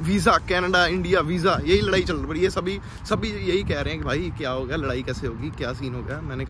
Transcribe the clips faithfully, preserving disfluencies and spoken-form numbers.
Visa, Canada India visa, यही लड़ाई चल रही है। सभी सभी यही कह रहे हैं कि भाई क्या होगा, लड़ाई कैसे होगी, क्या सीन होगा। मैंने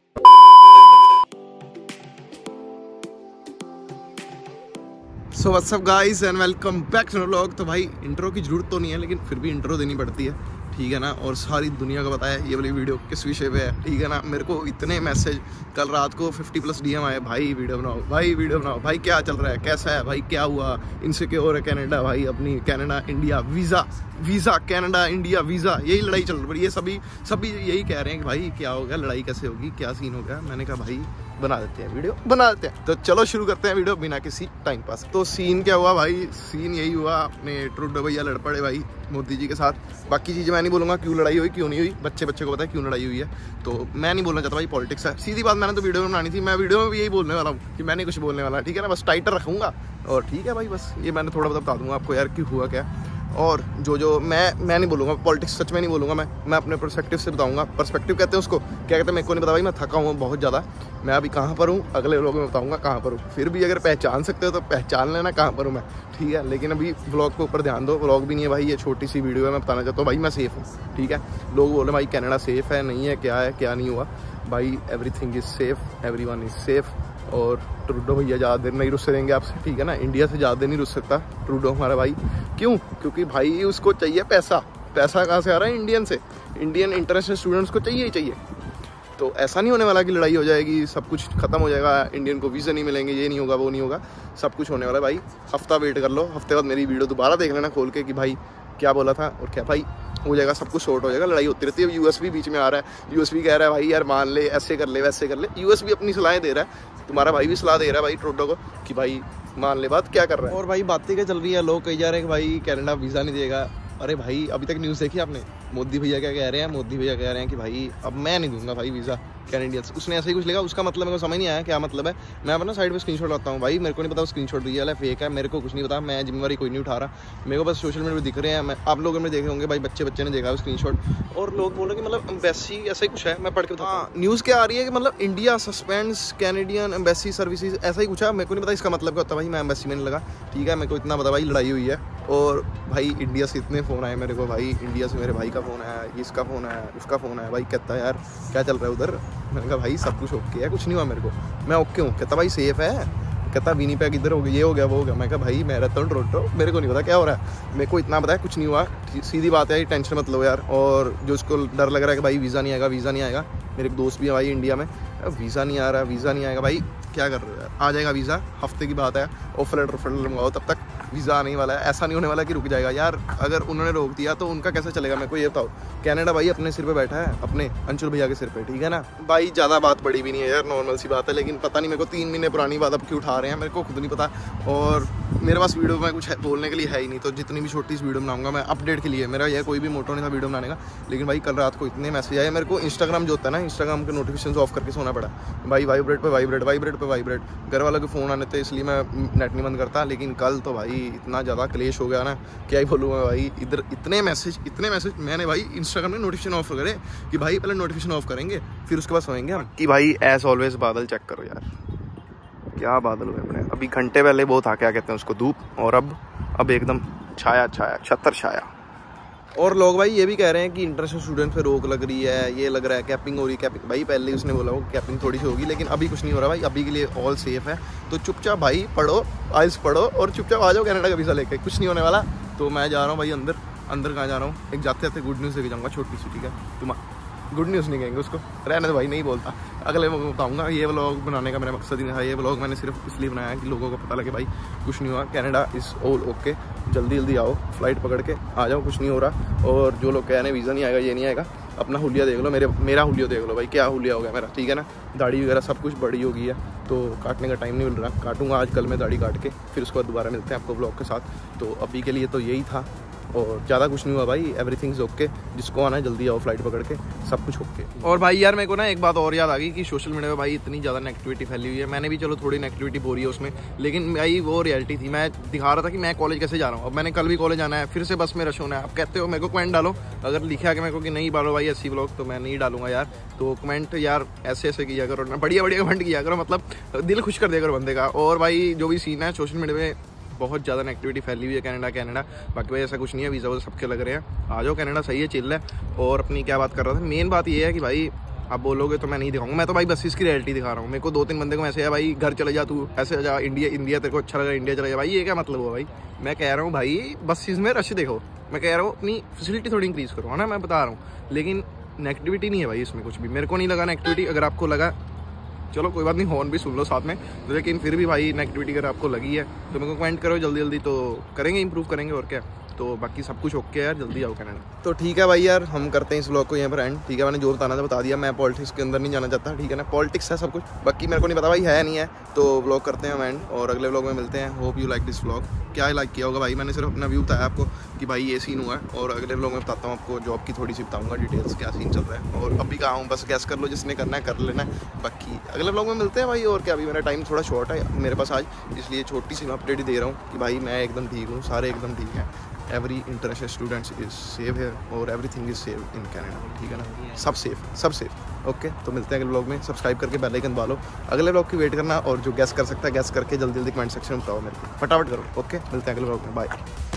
so what's up guys and welcome back to vlog. तो भाई इंट्रो की जरूरत तो नहीं है, लेकिन फिर भी इंट्रो देनी पड़ती है, ठीक है ना। और सारी दुनिया को पता है ये वाली वीडियो किस विषय पे है, ठीक है ना। मेरे को इतने मैसेज कल रात को पचास प्लस डीएम आए, भाई वीडियो बनाओ, भाई वीडियो बनाओ, भाई क्या चल रहा है, कैसा है भाई, क्या हुआ, इनसिक्योर है कनाडा, भाई अपनी Canada India visa, visa Canada India visa, यही लड़ाई चल रही है। सभी सभी यही कह रहे हैं कि भाई क्या होगा, लड़ाई कैसे होगी, क्या सीन होगा। मैंने कहा भाई बना देते हैं वीडियो, बना देते हैं। तो चलो शुरू करते हैं वीडियो बिना किसी टाइम पास। तो सीन क्या हुआ भाई, सीन यही हुआ, अपने ट्रूडो भैया लड़ पड़े भाई मोदी जी के साथ। बाकी चीज़ें मैं नहीं बोलूँगा क्यों लड़ाई हुई क्यों नहीं हुई, बच्चे बच्चे को पता है क्यों लड़ाई हुई है, तो मैं नहीं बोलना चाहता भाई, पॉलिटिक्स है। सीधी बात, मैंने तो वीडियो बनानी थी, मैं वीडियो में भी यही बोलने वाला हूँ कि मैं नहीं कुछ बोलने वाला, ठीक है ना। बस टाइटर रखूँगा और ठीक है भाई, बस ये मैंने थोड़ा बहुत बता दूँगा आपको यार क्यों हुआ क्या। और जो जो मैं मैं नहीं बोलूँगा पॉलिटिक्स, सच में नहीं बोलूँगा मैं मैं अपने पर्सपेक्टिव से बताऊँगा। पर्सपेक्टिव कहते हैं उसको, क्या कहते हैं मेरे को नहीं पता भाई, मैं थका हूँ बहुत ज़्यादा। मैं अभी कहाँ पर हूँ अगले लोगों में बताऊँगा कहाँ पर हूँ, फिर भी अगर पहचान सकते हो तो पहचान लेना कहाँ पर हूँ मैं, ठीक है। लेकिन अभी व्लॉग के ऊपर ध्यान दो, व्लॉग भी नहीं है भाई, ये छोटी सी वीडियो है। मैं बताना चाहता हूँ भाई मैं सेफ़ हूँ, ठीक है। लोग बोल रहे भाई कनाडा सेफ़ है, नहीं है, क्या है क्या नहीं हुआ भाई, everything is safe, every one is safe. और ट्रूडो भैया ज़्यादा देर नहीं रुस देंगे आपसे, ठीक है ना। इंडिया से ज़्यादा देर नहीं रुस सकता ट्रूडो हमारा भाई, क्यों? क्योंकि भाई उसको चाहिए पैसा। पैसा कहाँ से आ रहा है? इंडियन से। इंडियन इंटरनेशनल स्टूडेंट्स को चाहिए ही चाहिए। तो ऐसा नहीं होने वाला कि लड़ाई हो जाएगी, सब कुछ खत्म हो जाएगा, इंडियन को वीज़ा नहीं मिलेंगे, ये नहीं होगा वो नहीं होगा, सब कुछ होने वाला है भाई। हफ्ता वेट कर लो, हफ्ते बाद मेरी वीडियो दोबारा देख लेना खोल के कि भाई क्या बोला था और क्या भाई हो जाएगा, सब कुछ शॉर्ट हो जाएगा। लड़ाई होती रहती है। यूएस भी बीच में आ रहा है, यूएस भी कह रहा है भाई यार मान ले, ऐसे कर ले वैसे कर ले। यूएस भी अपनी सलाहें दे रहा है, तुम्हारा भाई भी सलाह दे रहा है भाई ट्रूडो को कि भाई मान ले बात, क्या कर रहा है। और भाई बातें क्या चल रही है, लोग कही जा रहे हैं कि भाई कनाडा वीज़ा नहीं देगा। अरे भाई अभी तक न्यूज़ देखी आपने, मोदी भैया क्या कह रहे हैं? मोदी भैया कह रहे हैं कि भाई अब मैं नहीं दूंगा भाई वीज़ा कैनेडियंस। उसने ऐसे ही कुछ लिखा, उसका मतलब मेरे को समझ नहीं आया क्या मतलब है। मैं अपना साइड पे स्क्रीनशॉट लाता हूँ भाई, मेरे को नहीं पता स्क्रीनशॉट दिया है फेक है, मेरे को कुछ नहीं पता, मैं जिम्मेवारी कोई नहीं उठा रहा। मेरे को बस सोशल मीडिया पर दिख रहे हैं, मैं आप लोगों ने देखे होंगे भाई, बच्चे बच्चे ने देखा स्क्रीनशॉट, और लोग बोल रहे हैं कि मतलब एम्बेसी ऐसा ही कुछ है। मैं पढ़ के बताता हूँ, न्यूज़ क्या आ रही है कि मतलब India suspends Canadian embassy services, ऐसा ही कुछ है। मेरे को नहीं पता इसका मतलब क्या होता है भाई, मैं एम्बेसी में नहीं लगा, ठीक है। मेरे को इतना पता भाई लड़ाई हुई है। और भाई इंडिया से इतने फ़ोन आए मेरे को भाई, इंडिया से मेरे भाई का फ़ोन आया, इसका फ़ोन आया, उसका फ़ोन आया भाई, कहता है यार क्या चल रहा है उधर। मैंने कहा भाई सब कुछ ओके है, कुछ नहीं हुआ मेरे को, मैं ओके हूँ। कहता भाई सेफ़ है, कहता विनीपेग इधर हो गया, ये हो गया वो हो गया। मैं कहा भाई मैं रहता हूँ टोरंटो, मेरे को नहीं पता क्या हो रहा है, मेरे को इतना पता है कुछ नहीं हुआ, सीधी बात है, टेंशन मत लो यार। और जो उसको डर लग रहा है कि भाई वीज़ा नहीं आएगा, वीज़ा नहीं आएगा, मेरे एक दोस्त भी है भाई इंडिया में, वीज़ा नहीं आ रहा, वीज़ा नहीं आएगा भाई, क्या कर रहे हो यार, आ जाएगा वीज़ा, हफ्ते की बात है। ऑफर लेटर ऑफर लेटर मंगाओ, तब तक वीज़ा आने वाला है। ऐसा नहीं होने वाला कि रुक जाएगा यार, अगर उन्होंने रोक दिया तो उनका कैसे चलेगा। मेरे को ये बताओ, कनाडा भाई अपने सिर पे बैठा है, अपने अंशुल भैया के सिर पे, ठीक है ना भाई। ज़्यादा बात बड़ी भी नहीं है यार, नॉर्मल सी बात है, लेकिन पता नहीं मेरे को तीन महीने पुरानी बात अब क्यों उठा रहे हैं, मेरे को खुद नहीं पता। और मेरे पास वीडियो में कुछ बोलने के लिए है ही नहीं, तो जितनी भी छोटी सी वीडियो बनाऊंगा मैं अपडेट के लिए, मेरा यह कोई भी मोटो नहीं था वीडियो बनाने का। लेकिन भाई कल रात को इतने मैसेज आए मेरे को, इंस्टाग्राम जो होता है ना, इंस्टाग्राम के नोटिफिकेशन ऑफ करके सोना पड़ा भाई, वाइब्रेट पे वाइब्रेट वाइब्रेट पे वाइब्रेट, घर वालों के फ़ोन आने थे, इसलिए मैं नेट नहीं बंद करता। लेकिन कल तो भाई इतना ज़्यादा क्लेश हो गया ना, क्या ही बोलूँ मैं भाई, इधर इतने मैसेज इतने मैसेज मैंने भाई इंस्टाग्राम में नोटिफिकेशन ऑफ करे कि भाई पहले नोटिफिकेशन ऑफ करेंगे फिर उसके बाद सोएंगे हम, कि भाई एज ऑलवेज बादल चेक करो यार, क्या बादल हुए अपने। अभी घंटे पहले बहुत था, क्या कहते हैं उसको, धूप, और अब अब एकदम छाया छाया छतर छाया। और लोग भाई ये भी कह रहे हैं कि इंटरनेशनल स्टूडेंट पे रोक लग रही है, ये लग रहा है कैपिंग हो रही है, कैपिंग भाई पहले ही उसने बोला वो कैपिंग थोड़ी सी होगी, लेकिन अभी कुछ नहीं हो रहा भाई, अभी के लिए ऑल सेफ है। तो चुपचाप भाई पढ़ो, आइल्स पढ़ो और चुपचाप आ जाओ कनाडा का वीज़ा लेके, कुछ नहीं होने वाला। तो मैं जा रहा हूँ भाई अंदर, अंदर कहाँ जा रहा हूँ, एक जाते जाते गुड न्यूज़ लेके जाऊँगा छोटी सी, ठीक है। तुम गुड न्यूज़ नहीं कहेंगे उसको, रहने दो भाई, नहीं बोलता, अगले मैं बताऊंगा। ये व्लॉग बनाने का मेरा मकसद ही नहीं था, ये व्लॉग मैंने सिर्फ इसलिए बनाया कि लोगों को पता लगे भाई कुछ नहीं हुआ, कनाडा इज़ ऑल ओके, जल्दी जल्दी आओ, फ्लाइट पकड़ के आ जाओ, कुछ नहीं हो रहा। और जो लोग कह रहे हैं वीज़ा नहीं आएगा, ये नहीं आएगा, अपना हुलिया देख लो, मेरे मेरा हुलिया देख लो भाई, क्या हुलिया हो गया मेरा, ठीक है ना। दाढ़ी वगैरह सब कुछ बड़ी हो गई है, तो काटने का टाइम नहीं मिल रहा, काटूंगा आज कल मैं दाढ़ी काट के, फिर उसके बाद दोबारा मिलते हैं आपको व्लॉग के साथ। तो अभी के लिए तो यही था, और ज़्यादा कुछ नहीं हुआ भाई, एवरीथिंग इज ओके, जिसको आना है जल्दी आओ, फ्लाइट पकड़ के, सब कुछ ओके। और भाई यार मेरे को ना एक बात और याद आ गई कि सोशल मीडिया पे भाई इतनी ज़्यादा नेगेटिविटी फैली हुई है, मैंने भी चलो थोड़ी नेगेटिविटी बोली है उसमें, लेकिन भाई वो रियलिटी थी, मैं दिखा रहा था कि मैं कॉलेज कैसे जा रहा हूँ। अब मैंने कल भी कॉलेज आना है, फिर से बस में रश होना है। अब कहते हो मेरे को कमेंट डालो, अगर लिखा कि मेरे को कि नहीं डालो भाई ऐसी व्लॉग, तो मैं नहीं डालूंगा यार। तो कमेंट यार ऐसे ऐसे किया करो ना, बढ़िया बढ़िया कमेंट किया करो, मतलब दिल खुश कर दिया करो बंदे का। और भाई जो भी सीन है सोशल मीडिया पे बहुत ज़्यादा नेगेटिविटी फैली हुई है कनाडा कनाडा बाकी भाई ऐसा कुछ नहीं है, वीज़ा वो सबके लग रहे हैं, आ जाओ कनाडा सही है, चिल है। और अपनी क्या बात कर रहा था, मेन बात ये है कि भाई आप बोलोगे तो मैं नहीं दिखाऊंगा, मैं तो भाई बस इसकी रियलिटी दिखा रहा हूँ। मेरे को दो तीन बंदे को ऐसे है भाई घर चले जा, तू ऐसे जा, इंडिया इंडिया तेरे को अच्छा लगा इंडिया चले जा, भाई ये क्या मतलब हुआ भाई। मैं कह रहा हूँ भाई बस इसमें रश देखो, मैं कह रहा हूँ अपनी फैसिलिटी थोड़ी इंक्रीज करो, है ना, मैं बता रहा हूँ। लेकिन नेगेटिविटी नहीं है भाई इसमें कुछ भी, मेरे को नहीं लगा नेगेटिविटी। अगर आपको लगा चलो कोई बात नहीं, हॉर्न भी सुन लो साथ में, लेकिन फिर भी भाई नेगेटिविटी अगर आपको लगी है तो मेरे को कमेंट करो जल्दी जल्दी, तो करेंगे इंप्रूव करेंगे और क्या। तो बाकी सब कुछ ओके है यार, जल्दी आओ कनाडा। तो ठीक है भाई यार, हम करते हैं इस व्लॉग को यहाँ पर एंड। ठीक है, मैंने जो बताना था बता दिया, मैं पॉलिटिक्स के अंदर नहीं जाना चाहता, ठीक है ना, पॉलिटिक्स है सब कुछ, बाकी मेरे को नहीं पता भाई है नहीं है। तो व्लॉग करते हैं हम एंड और अगले व्लॉग में मिलते हैं। Hope you like this vlog. क्या लाइक किया होगा भाई, मैंने सिर्फ अपना व्यू बताया आपको कि भाई ये सीन हुआ है, और अगले व्लॉग में बताता हूँ आपको जॉब की थोड़ी सी बताऊँगा डिटेल्स, क्या सीन चल रहा है। और अभी कहाँ हूँ बस गैस कर लो, जिसने करना है कर लेना है, बाकी अगले व्लॉग में मिलते हैं भाई। और क्या, अभी मेरा टाइम थोड़ा शॉर्ट है मेरे पास आज, इसलिए छोटी सी मैं अपडेट ही दे रहा हूँ कि भाई मैं एकदम ठीक हूँ, सारे एकदम ठीक हैं। Every international students is safe है और everything is safe in Canada, ठीक है ना, सब सेफ सब सेफ। ओके, तो मिलते हैं अगले व्लॉग में। सब्सक्राइब करके बेल आइकन दबा लो, अगले व्लॉग की वेट करना, और जो गैस कर सकता है गैस करके जल्दी जल्दी कमेंट सेक्शन में बताओ मेरे को, फटाफट करो। ओके, मिलते हैं अगले व्लॉग में, बाय।